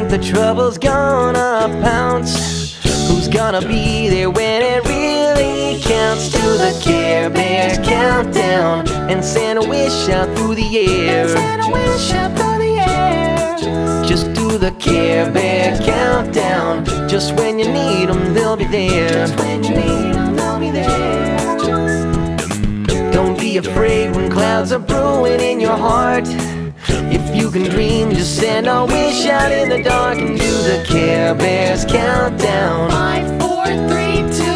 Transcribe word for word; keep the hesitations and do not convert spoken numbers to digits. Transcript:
the trouble's gonna pounce? Who's gonna be there when it really counts? Do the Care Bears countdown and send a wish out through the air. Send a wish out through the air. Just do the Care Bear countdown. Just when you need them, they'll be there. Just when you need them, they'll be there. Don't be afraid when clouds are brewing in your heart. If you can dream, just send a wish out in the dark and do the Care Bears countdown. Five, four, three, two.